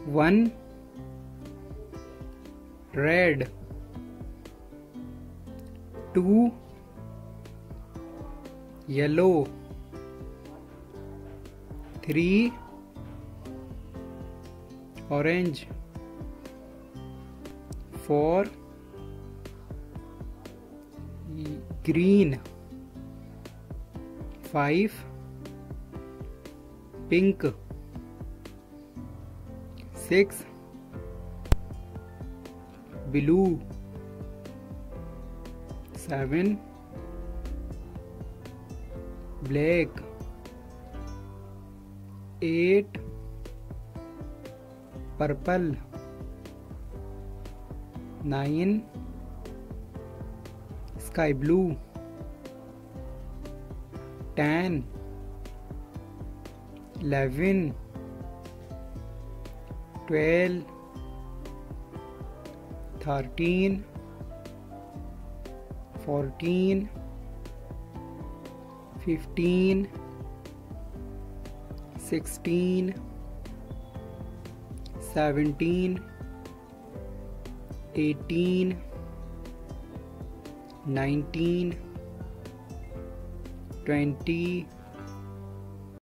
1 red, 2 yellow, 3 orange, 4 green, 5 pink, 6 blue, 7 black, 8 purple, 9 sky blue, 10 11 12 13 14 15 16 17 18 19 20